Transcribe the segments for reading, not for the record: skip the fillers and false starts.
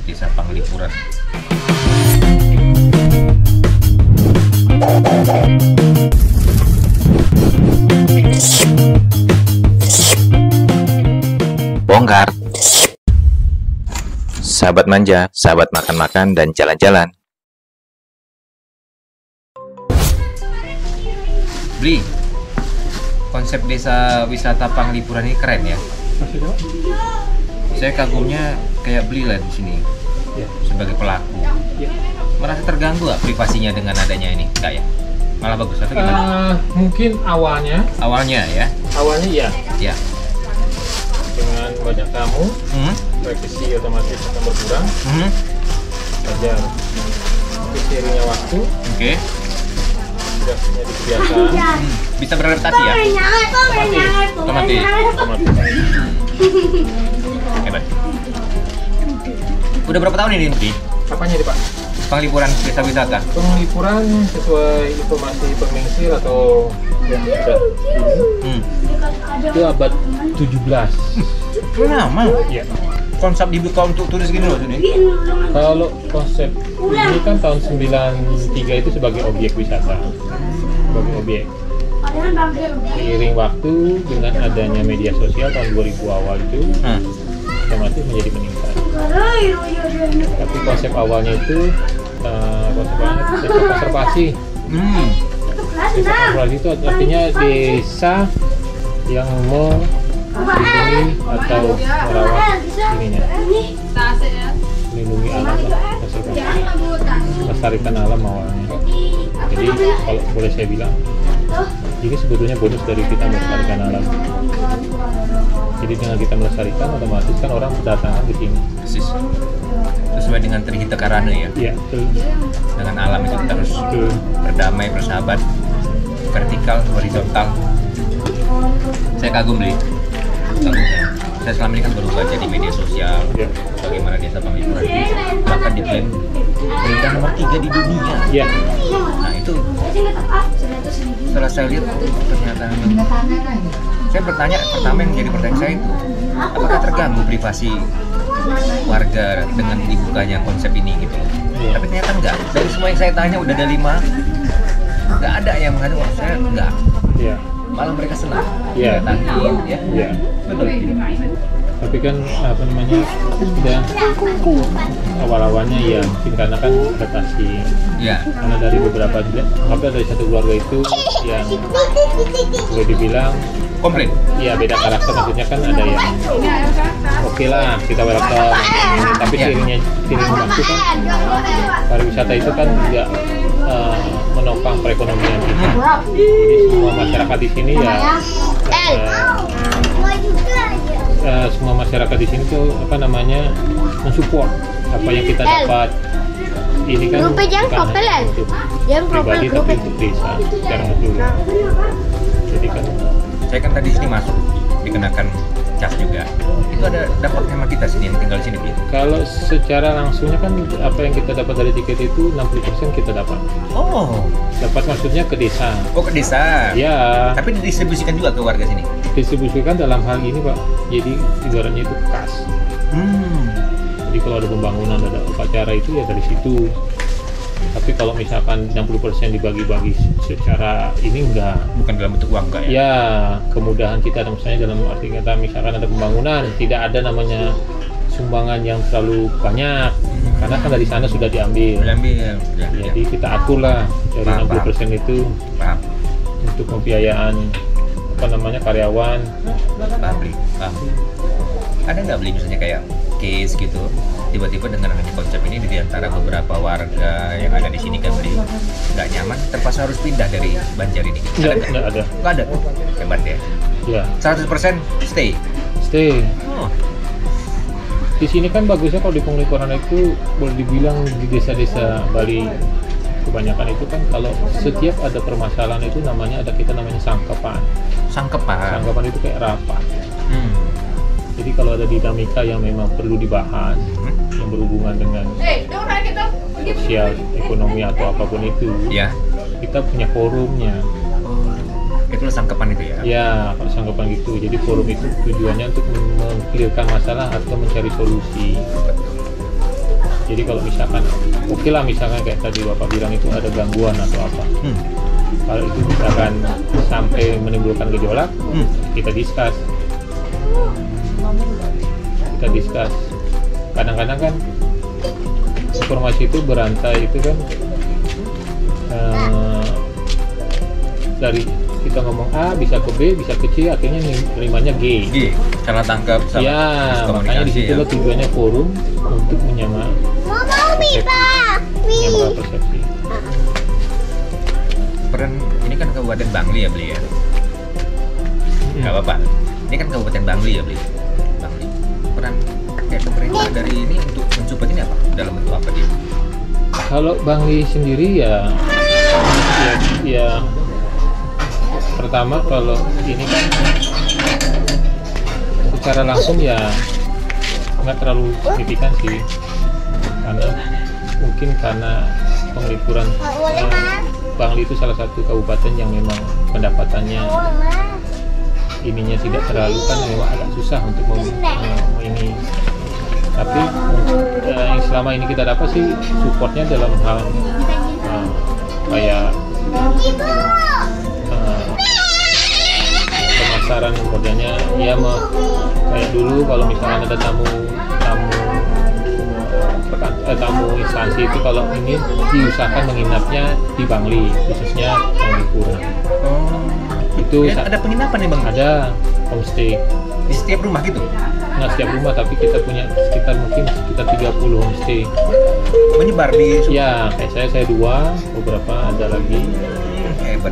Desa Panglipuran. Bongkar. Sahabat manja, sahabat makan-makan dan jalan-jalan. Bli, konsep desa wisata Panglipuran ini keren ya. Saya kagumnya kayak Bli lah di sini sebagai pelaku. Merasa terganggu gak privasinya dengan adanya ini? Enggak ya? Malah bagus atau gimana? Mungkin awalnya ya. Awalnya iya. Ya. Dengan banyak tamu, privasi otomatis akan berkurang. Wajar. Tapi seiringnya waktu, sudah menjadi kebiasaan. Bisa beradaptasi ya? Otomatis. Hebat. Udah berapa tahun ini, Bli? Apanya nih, Pak? Panglipuran desa wisata. Panglipuran sesuai informasi Permengsir atau yang sudah itu abad 17. Lama. Iya. Konsep dibuka untuk turis gini loh sini. Kalau konsep ini kan tahun 93 itu sebagai objek wisata. Sebagai objek. Seiring waktu dengan adanya media sosial tahun 2000 awal itu otomatis menjadi meningkat. Tapi konsep awalnya itu konsep konservasi. Desa konservasi itu artinya desa yang melindungi atau merawat ininya, melindungi alam, konservasi, melestarikan alam awalnya. Jadi kalau boleh saya bilang, ini sebetulnya bonus dari kita melestarikan alam. Jadi dengan kita melestarikan, otomatis kan orang berdatangan di sini. Persis. Sesuai dengan Trihita Karana ya. Iya, betul. Dengan alam itu kita harus berdamai, bersahabat, vertikal, horizontal. Saya kagum nih. Saya selama ini kan baru baca di media sosial bagaimana desa Panglipuran bahkan diklaim peringkat nomor 3 di dunia. Nah itu setelah saya lihat ternyata saya bertanya, pertama yang menjadi pertanyaan saya itu apakah terganggu privasi warga dengan dibukanya konsep ini gitu. Tapi ternyata enggak. Dari semua yang saya tanya udah ada 5, enggak ada yang mengatakan wah saya enggak. Malah mereka senang. Datangin ya. Betul. Tapi kan apa namanya sudah awal-awalnya ya mungkin karena kan adaptasi. Karena dari beberapa dari satu keluarga itu yang boleh dibilang komplit. Iya, beda karakter, maksudnya kan ada yang oke lah kita welcome ini, tapi seiring waktu kan pariwisata itu kan juga menopang perekonomian kita. Jadi semua masyarakat di sini semua masyarakat di sini tuh apa namanya mensupport apa yang kita dapat. Ini kan bukan hanya untuk pribadi tapi untuk desa secara menyeluruh. Jadi kan saya kan tadi sini masuk dikenakan cas juga. Itu ada dapat hemat kita sini yang tinggal di sini. Kalau secara langsungnya kan apa yang kita dapat dari tiket itu 60% kita dapat. Dapat maksudnya ke desa. Ke desa. Ya. Tapi didistribusikan juga ke warga sini. Distribusikan dalam hal ini, Pak. Jadi ibaratnya itu kas. Jadi kalau ada pembangunan, ada upacara itu ya dari situ. Tapi kalau misalkan 60% dibagi-bagi secara ini enggak. Bukan dalam bentuk uang enggak ya? Ya, kemudahan kita misalnya dalam arti kata misalkan ada pembangunan, tidak ada namanya sumbangan yang terlalu banyak. Karena kan dari sana sudah diambil. Jadi kita aturlah dari 60% itu untuk pembiayaan apa namanya karyawan. Ada nggak Bli misalnya kayak case gitu tiba-tiba dengan adanya konsep ini di antara beberapa warga yang ada di sini kan Bli nggak nyaman terpaksa harus pindah dari Banjar ini? Nggak ada. Hebat ya. 100% stay. Di sini kan bagusnya kalau di Panglipuran itu boleh dibilang di desa-desa Bali kebanyakan itu kan kalau setiap ada permasalahan itu namanya sangkepan. Sangkepan itu kayak rapat. Jadi kalau ada dinamika yang memang perlu dibahas yang berhubungan dengan sosial, ekonomi atau apapun itu, kita punya forumnya. Itu sangkapan itu ya? Ya, kalau sangkapan gitu. Jadi forum itu tujuannya untuk meng-clearkan masalah atau mencari solusi. Jadi kalau misalkan oke lah, misalkan kayak tadi Bapak bilang itu ada gangguan atau apa, kalau itu misalkan sampai menimbulkan gejolak, kita discuss. Kadang-kadang kan informasi itu berantai itu kan dari kita ngomong A bisa ke B bisa ke C, akhirnya nerimanya G. Salah tangkap, salah Ya, makanya di situ tujuannya forum untuk menyamakan persepsi. Peran ini kan Kabupaten Bangli ya beli ya. Nggak apa-apa. Ini kan Kabupaten Bangli ya beli. Bangli. Peran kayak pemerintah dari ini untuk mensupport ini apa? Dalam bentuk apa dia? Kalau Bangli sendiri ya pertama kalau ini kan secara langsung ya nggak terlalu signifikan sih, karena mungkin karena pengelipuran Bangli itu salah satu kabupaten yang memang pendapatannya ininya tidak terlalu kan memang agak susah untuk ini. Tapi yang selama ini kita dapat sih supportnya dalam hal kayak pemasaran modelnya ya kayak dulu kalau misalkan ada tamu instansi itu, kalau ini diusahakan menginapnya di Bangli, khususnya pengelipuran. Itu ada penginapan nih Bang? Ada homestay di setiap rumah gitu? Nggak setiap rumah, tapi kita punya sekitar 30 homestay menyebar di ya, kayak saya 2, beberapa ada lagi. Hebat.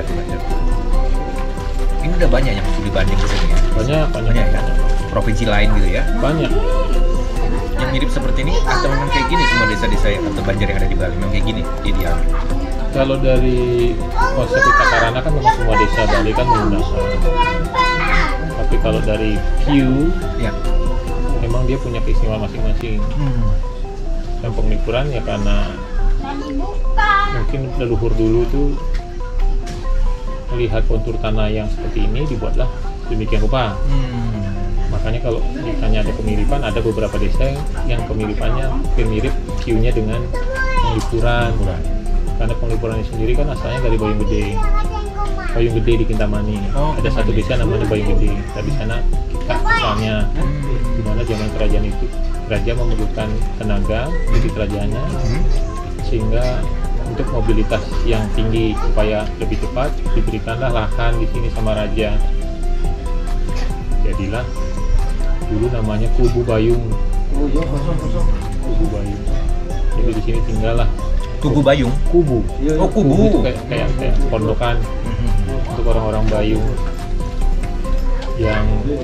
Ini udah banyak yang studi banding ke sini ya? Banyak ya? Provinsi lain gitu ya? Banyak. Yang mirip seperti ini atau memang kayak gini semua desa-desa atau banjar yang ada di Bali memang kayak gini ideal? Kalau dari konsep Itakarana kan memang semua desa Bali kan menggunakan. Tapi kalau dari view ya memang dia punya keistimewaan masing-masing. Dan pengelipuran ya karena mungkin leluhur dulu tuh melihat kontur tanah yang seperti ini dibuatlah demikian rupa. Makanya kalau ditanya ada kemiripan, ada beberapa desa yang kemiripannya mirip view-nya dengan pengelipuran. Karena pengelipurannya sendiri kan asalnya dari Bayung Gede di Kintamani. Ada satu desa namanya Bayung Gede. Dari sana kita asalnya, di mana zaman kerajaan itu kerajaan memerlukan tenaga di kerajaannya, sehingga untuk mobilitas yang tinggi supaya lebih cepat diberikanlah lahan di sini sama raja. Jadilah dulu namanya Kubu Bayung. Kubu Bayung. Jadi di sini tinggallah Kubu Bayung. Kubu. Oh, kubu itu kayak pondokan untuk orang-orang Bayung yang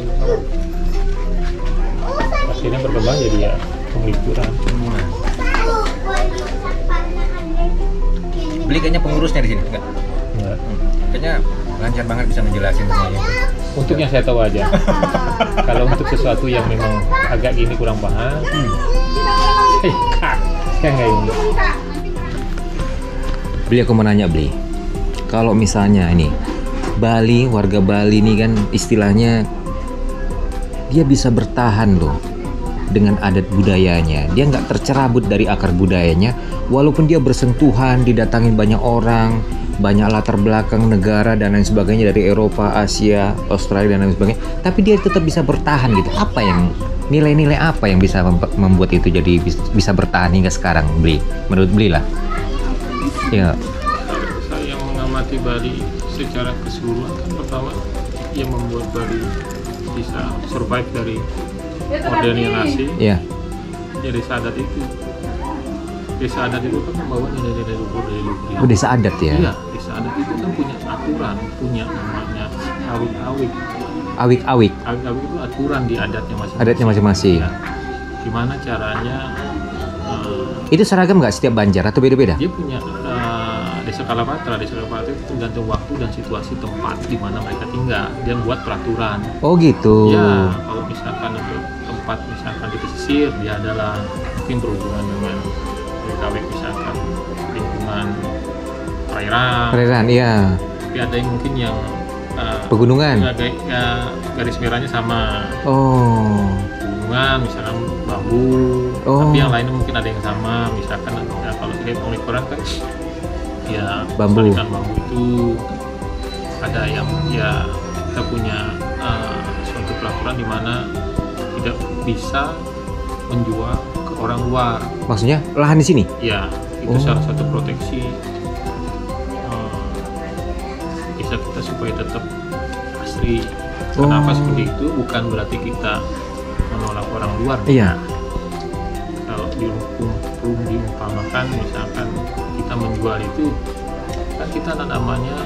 akhirnya berkembang jadi ya pengelipuran. Beli kayaknya pengurusnya di sini enggak? Enggak. Kayaknya lancar banget bisa menjelasin semuanya. Untuk yang saya tahu aja. Kalau untuk sesuatu yang memang agak gini kurang paham, saya nggak ini. Beli, aku mau nanya Beli, kalau misalnya ini Bali, warga Bali ini kan istilahnya dia bisa bertahan loh dengan adat budayanya. Dia nggak tercerabut dari akar budayanya, walaupun dia bersentuhan, didatangin banyak orang, banyak latar belakang negara dan lain sebagainya dari Eropa, Asia, Australia dan lain sebagainya, tapi dia tetap bisa bertahan gitu. Apa yang nilai-nilai apa yang bisa membuat itu jadi bisa bertahan hingga sekarang, Beli? Menurut Beli lah. Ya. Saya mengamati Bali secara keseluruhan kan pertama yang membuat Bali bisa survive dari modernisasi. Ya. Ya desa adat itu. Desa adat itu kan membawa nilai-nilai luhur dari luhur. Oh, desa adat ya? Iya, desa adat itu kan punya aturan, punya namanya awik-awik. Awik-awik. Awik-awik itu aturan di adatnya masing-masing. Adatnya masing-masing. Ya. Gimana caranya? Itu seragam nggak setiap Banjar atau beda-beda? Dia punya desa Kalapatra. Desa Kalapatra itu tergantung waktu dan situasi tempat di mana mereka tinggal. Dia buat peraturan. Oh gitu. Ya, kalau misalkan untuk tempat misalkan di pesisir, dia adalah mungkin berhubungan dengan awik-awik misalkan lingkungan perairan, iya. tapi ada yang mungkin yang pegunungan. garis merahnya sama. Oh. lingkungan, misalkan bambu, tapi yang lainnya mungkin ada yang sama, misalkan ya, kalau lihat Koran kan ya Bambu. kelestarian bambu itu ada yang ya kita punya suatu peraturan di mana tidak bisa menjual ke orang luar. Maksudnya lahan di sini? Ya, itu salah satu proteksi desa kita supaya tetap asri. Kenapa seperti itu? Bukan berarti kita menolak orang luar. Iya. Kalau diumpamakan, misalkan kita menjual itu, kan kita namanya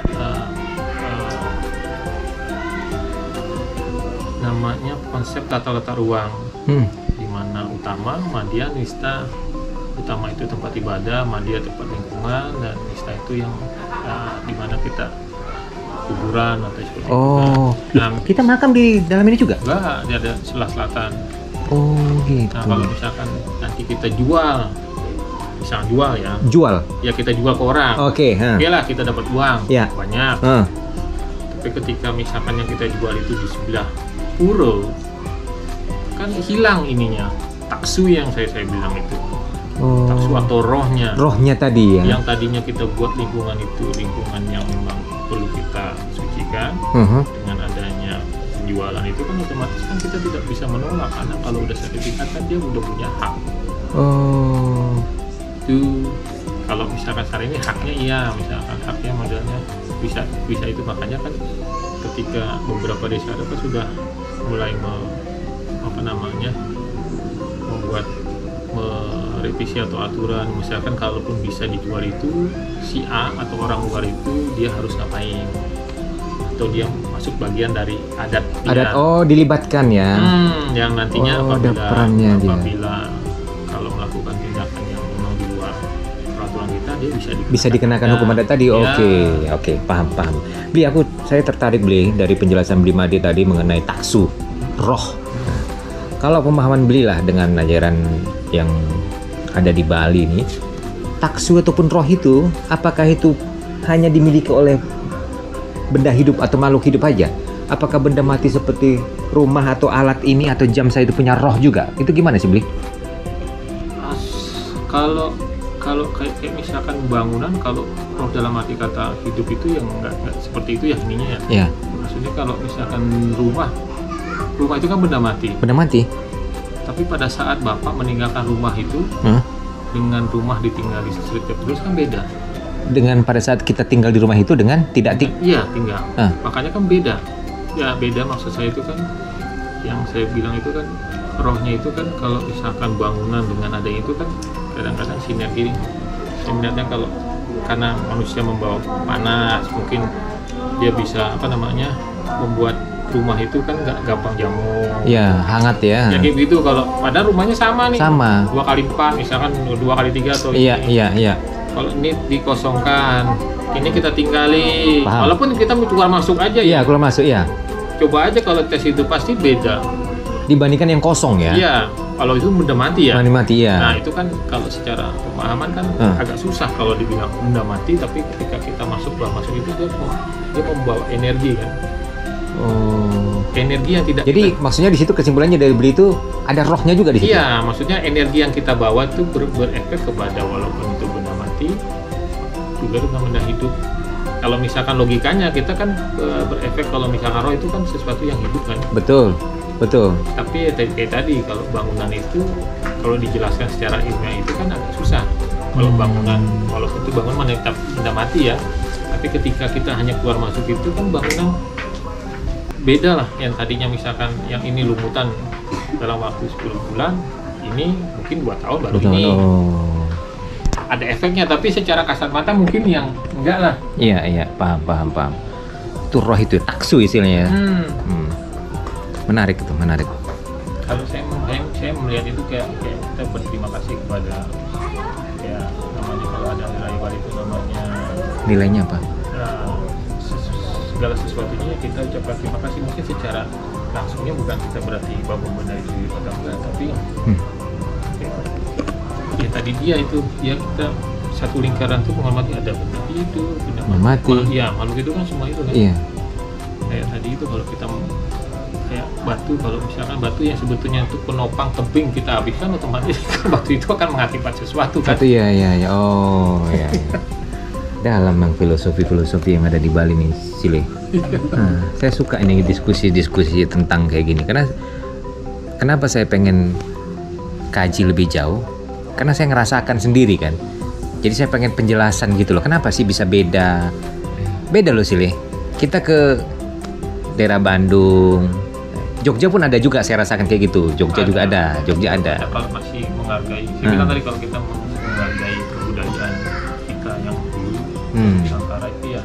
konsep tata letak ruang, di mana utama, madya, nista. Utama itu tempat ibadah, madya tempat lingkungan, dan nista itu yang di mana kita kuburan atau seperti itu. Nah, kita makam di dalam ini juga? Enggak, dia ada sebelah selatan. Gitu. Nah, kalau misalkan nanti kita jual, misalkan jual ya. Jual? Ya kita jual ke orang. Oke lah, kita dapat uang banyak. Tapi ketika misalkan yang kita jual itu di sebelah pura, kan hilang ininya, taksu yang saya bilang itu. Taksu atau rohnya. Rohnya tadi ya. Yang tadinya kita buat lingkungan itu lingkungan yang memang perlu kita sucikan. Dengan adanya penjualan itu kan otomatis kan kita tidak bisa menolak, karena kalau udah sertifikat kan dia udah punya hak. Itu kalau misalkan hari ini haknya iya, misalkan haknya modelnya bisa itu, makanya kan ketika beberapa desa itu sudah mulai membuat merevisi atau aturan, misalkan kalaupun bisa dijual itu si A atau orang luar itu dia harus ngapain, atau dia masuk bagian dari adat dia. Dilibatkan ya. Yang nantinya ada perannya apabila kalau melakukan tindakan yang memang di luar peraturan kita, dia bisa dikenakan hukum adat tadi. Oke, paham. Bli, saya tertarik Bli dari penjelasan Bli Made tadi mengenai taksu, roh. Kalau pemahaman Bli lah dengan ajaran yang ada di Bali ini, taksu ataupun roh itu, apakah itu hanya dimiliki oleh benda hidup atau makhluk hidup aja? Apakah benda mati seperti rumah atau alat ini atau jam saya itu punya roh juga? Itu gimana sih Bli? Kalau kayak misalkan bangunan, kalau roh dalam arti kata hidup itu yang enggak seperti itu ya ininya ya. Maksudnya kalau misalkan rumah itu kan benda mati. Tapi pada saat Bapak meninggalkan rumah itu dengan rumah ditinggal di street terus kan beda. Dengan pada saat kita tinggal di rumah itu dengan tidak tinggal. Makanya kan beda. Ya beda, maksud saya itu kan yang saya bilang itu kan rohnya itu kan kalau misalkan bangunan dengan adanya itu kan kadang-kadang sinerginya kalau karena manusia membawa panas, mungkin dia bisa membuat rumah itu kan nggak gampang jamur. Ya, hangat ya. Ya kayak gitu, kalau padahal rumahnya sama nih. 2x4 misalkan 2x3 atau Iya. Kalau ini dikosongkan, ini kita tinggali. Walaupun kita keluar masuk aja ya. Keluar masuk ya. Coba aja kalau tes itu pasti beda. Dibandingkan yang kosong ya. Iya, kalau itu benda mati ya. Mati ya. Nah, itu kan kalau secara pemahaman kan agak susah kalau dibilang benda mati, tapi ketika kita masuk itu dia membawa energi kan. Energi yang tidak. Jadi maksudnya di situ kesimpulannya dari Bli itu ada rohnya juga di situ. Iya, maksudnya energi yang kita bawa itu berefek kepada walaupun itu benda mati juga dengan benda hidup. Kalau misalkan logikanya kita kan berefek kalau misalkan roh itu kan sesuatu yang hidup kan. Betul. Tapi kayak tadi kalau bangunan itu kalau dijelaskan secara ilmiah itu kan agak susah. Kalau bangunan walaupun itu bangunan menetap benda mati ya, tapi ketika kita hanya keluar masuk itu kan bangunan beda lah, yang tadinya misalkan yang ini lumutan dalam waktu 10 bulan, ini mungkin 2 tahun baru ini ada efeknya, tapi secara kasat mata mungkin yang enggak lah. Iya, paham. Itu roh itu taksu istilahnya. Menarik. Kalau saya melihat itu kayak kita berterima kasih kepada ya namanya kalau ada nilai wali itu namanya nilainya apa? Segala sesuatunya kita ucapkan terima kasih, mungkin secara langsungnya bukan kita berarti bahwa benda itu dipegangkan, tapi ya tadi dia kita satu lingkaran tuh menghormati ada benda hidup, benda mati. Ya makhluk itu kan semua itu kan. Iya. Kayak tadi itu kalau kita kayak batu, kalau misalkan batu yang sebetulnya untuk penopang tebing kita habiskan, otomatis batu itu akan mengakibat sesuatu kan. Satu ya. Oh ya. Dalam memang filosofi yang ada di Bali nih, Sile. Saya suka ini diskusi tentang kayak gini, karena kenapa saya pengen kaji lebih jauh? Karena saya ngerasakan sendiri kan. Jadi saya pengen penjelasan gitu loh. Kenapa sih bisa beda loh, Sile. Kita ke daerah Bandung, Jogja pun ada juga, saya rasakan kayak gitu. Jogja juga ada. Kalau masih menghargai, saya bilang tadi, kalau kita menghargai kebudayaan kita yang dulu Nusantara itu ya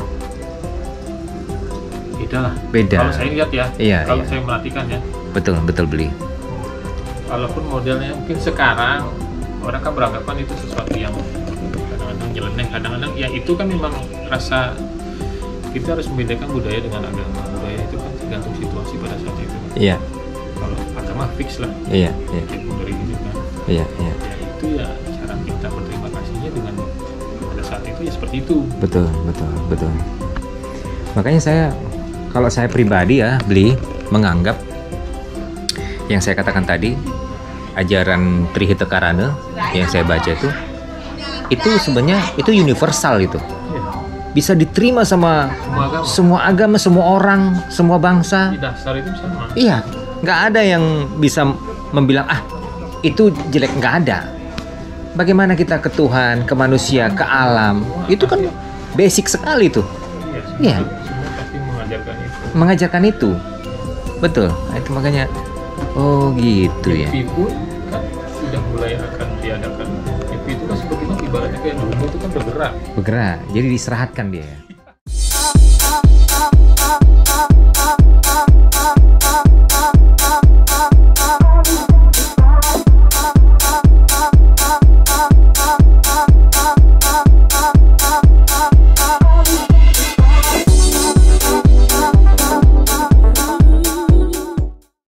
beda. Kalau saya lihat ya, kalau saya merhatikan ya. Betul beli. Walaupun modelnya mungkin sekarang orang kan beranggapan itu sesuatu yang kadang-kadang nyeleneh, kadang-kadang ya itu kan memang rasa kita harus membedakan budaya dengan agama. Budaya itu kan tergantung situasi pada saat itu. Iya. Kalau agama fix lah. Iya. Dari itu kan. Iya. Ya itu ya cara kita berterima kasihnya dengan pada saat itu ya seperti itu. Betul. Makanya kalau saya pribadi ya, beli menganggap yang saya katakan tadi, ajaran Trihita Karana yang saya baca itu sebenarnya itu universal itu. Bisa diterima sama semua agama, semua orang, semua bangsa. Di dasar itu sama. Iya, nggak ada yang bisa membilang itu jelek, nggak ada. Bagaimana kita ke Tuhan, ke manusia, ke alam, itu kan basic sekali tuh. Iya. Semua pasti mengajarkan itu. Betul. Nah, itu makanya gitu ya. Mimpi pun kan sudah mulai akan diadakan. Mimpi itu kan sebetulnya ibaratnya kayak dulu itu kan bergerak. Jadi diserahkan dia.